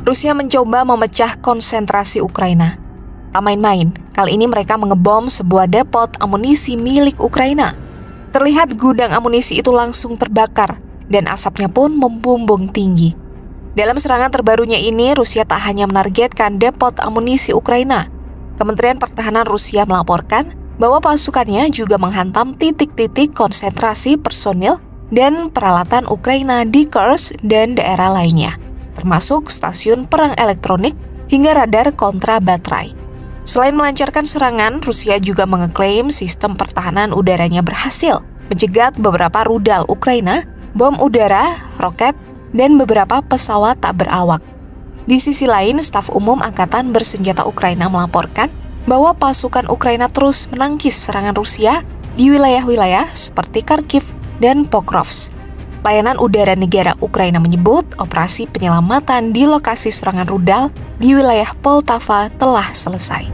Rusia mencoba memecah konsentrasi Ukraina. Tak main-main, kali ini mereka mengebom sebuah depot amunisi milik Ukraina. Terlihat gudang amunisi itu langsung terbakar dan asapnya pun membumbung tinggi. Dalam serangan terbarunya ini, Rusia tak hanya menargetkan depot amunisi Ukraina. Kementerian Pertahanan Rusia melaporkan bahwa pasukannya juga menghantam titik-titik konsentrasi personil dan peralatan Ukraina di Kursk dan daerah lainnya, termasuk stasiun perang elektronik hingga radar kontra baterai. Selain melancarkan serangan, Rusia juga mengeklaim sistem pertahanan udaranya berhasil menjegat beberapa rudal Ukraina, bom udara, roket, dan beberapa pesawat tak berawak. Di sisi lain, Staf Umum Angkatan Bersenjata Ukraina melaporkan bahwa pasukan Ukraina terus menangkis serangan Rusia di wilayah-wilayah seperti Kharkiv dan Pokrovsk. Layanan Udara Negara Ukraina menyebut operasi penyelamatan di lokasi serangan rudal di wilayah Poltava telah selesai.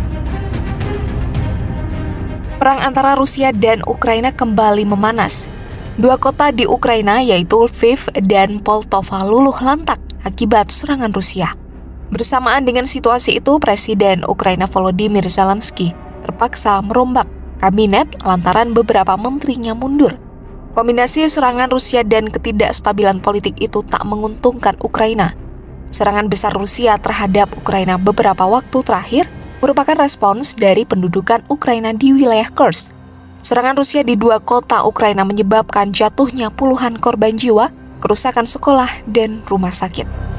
Perang antara Rusia dan Ukraina kembali memanas. Dua kota di Ukraina yaitu Lviv dan Poltava luluh lantak akibat serangan Rusia. Bersamaan dengan situasi itu, Presiden Ukraina Volodymyr Zelensky terpaksa merombak kabinet lantaran beberapa menterinya mundur. Kombinasi serangan Rusia dan ketidakstabilan politik itu tak menguntungkan Ukraina. Serangan besar Rusia terhadap Ukraina beberapa waktu terakhir merupakan respons dari pendudukan Ukraina di wilayah Kursk. Serangan Rusia di dua kota Ukraina menyebabkan jatuhnya puluhan korban jiwa, kerusakan sekolah, dan rumah sakit.